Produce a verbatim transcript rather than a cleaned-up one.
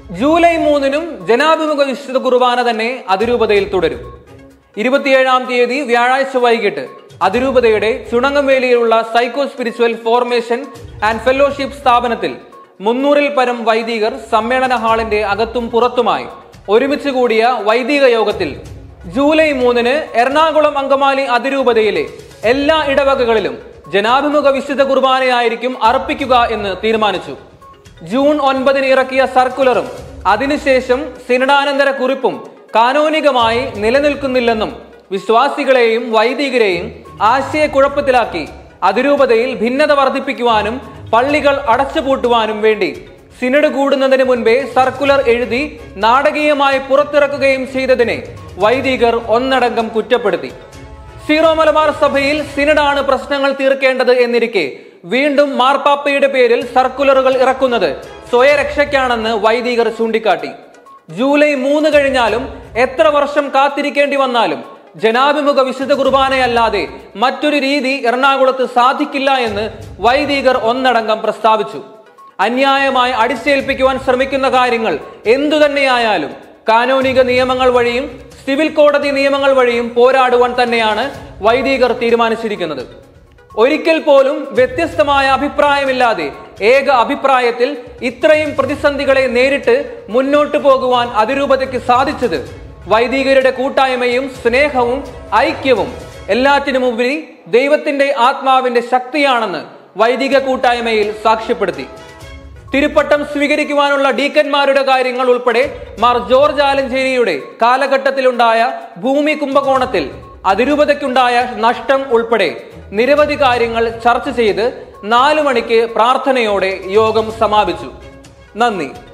July മൂന്നിനും ജനാഭിമുഖ വിശുദ്ധ കുർബാന തന്നെ അതിരൂപതയിൽ തുടരും. ഇരുപത്തിയേഴാം തീയതി വ്യാഴാഴ്ച വൈകിട്ട് അതിരൂപതയുടെ ചുണങ്ങംവേലിയിലുള്ള psycho spiritual formation and fellowship സ്ഥാപനത്തിൽ മുന്നൂറിൽ പരം വൈദികർ സമ്മേളന ഹാളിന്റെ അകത്തും പുറത്തുമായി ഒരുമിച്ച് കൂടിയ വൈദിക യോഗത്തിൽ ജൂലൈ മൂന്നിന് എറണാകുളം അങ്കമാലി അതിരൂപതയിലെ എല്ലാ ഇടവകകളിലും ജനാഭിമുഖ വിശുദ്ധ കുർബാനയായിരിക്കും അർപ്പിക്കുക എന്ന് തീരുമാനിച്ചു. ജൂൺ ഒൻപതിന് ഇറക്കിയ സർക്കുലറും അതിനുശേഷം സിനഡാനന്തര കുറിപ്പും കാനോനികമായി നിലനിൽക്കുന്നില്ലെന്നും വിശ്വാസികളെയും വൈദികരെയും ആശയക്കുഴപ്പത്തിലാക്കി അതിരൂപതയിൽ ഭിന്നത വർദ്ധിപ്പിക്കുവാനും പള്ളികൾ അടച്ചുപൂട്ടുവാനും വേണ്ടി സിനഡ് കൂടുന്നതിന് മുൻപേ സർക്കുലർ എഴുതി നാടകീയമായി പുറത്തിറക്കുകയും ചെയ്തതിനെ വൈദികർ ഒന്നടങ്കം കുറ്റപ്പെടുത്തി. സീറോ മലബാർ സഭയിൽ സിനഡാണ് പ്രശ്നങ്ങൾ തീർക്കേണ്ടത് എന്നിരിക്കെ വീണ്ടും മാർപ്പാപ്പയുടെ പേരിൽ സർക്കുലറുകൾ ഇറക്കുന്നത് സ്വയരക്ഷയ്ക്കാണെന്ന് വൈദികർ ചൂണ്ടിക്കാട്ടി. ജൂലൈ മൂന്ന് കഴിഞ്ഞാലും എത്ര വർഷം കാത്തിരിക്കേണ്ടി വന്നാലും ജനാഭിമുഖ വിശുദ്ധ കുർബാനയല്ലാതെ മറ്റൊരു രീതി എറണാകുളത്ത് സാധിക്കില്ല എന്ന് വൈദികർ ഒന്നടങ്കം പ്രസ്താവിച്ചു. അന്യായമായി അടിച്ചേൽപ്പിക്കുവാൻ ശ്രമിക്കുന്ന കാര്യങ്ങൾ എന്തു തന്നെയായാലും കാനോനിക നിയമങ്ങൾ വഴിയും സിവിൽ കോടതി നിയമങ്ങൾ വഴിയും പോരാടുവാൻ തന്നെയാണ് വൈദികർ തീരുമാനിച്ചിരിക്കുന്നത്. ഒരിക്കൽ പോലും വ്യത്യസ്തമായ അഭിപ്രായമില്ലാതെ ഏക അഭിപ്രായത്തിൽ ഇത്രയും പ്രതിസന്ധികളെ നേരിട്ട് മുന്നോട്ടു പോകുവാൻ അതിരൂപതയ്ക്ക് സാധിച്ചത് വൈദികരുടെ കൂട്ടായ്മയും സ്നേഹവും ഐക്യവും എല്ലാറ്റിനുമുപരി ദൈവത്തിന്റെ ആത്മാവിന്റെ ശക്തിയാണെന്ന് വൈദിക കൂട്ടായ്മയിൽ സാക്ഷ്യപ്പെടുത്തി. തിരുപ്പട്ടം സ്വീകരിക്കുവാനുള്ള ഡീക്കന്മാരുടെ കാര്യങ്ങൾ ഉൾപ്പെടെ മാർ ജോർജ് ആലഞ്ചേരിയുടെ കാലഘട്ടത്തിലുണ്ടായ ഭൂമി കുംഭകോണത്തിൽ അതിരൂപതയ്ക്കുണ്ടായ നഷ്ടം ഉൾപ്പെടെ നിരവധി കാര്യങ്ങൾ ചർച്ച ചെയ്ത് നാലു മണിക്ക് പ്രാർത്ഥനയോടെ യോഗം സമാപിച്ചു. നന്ദി.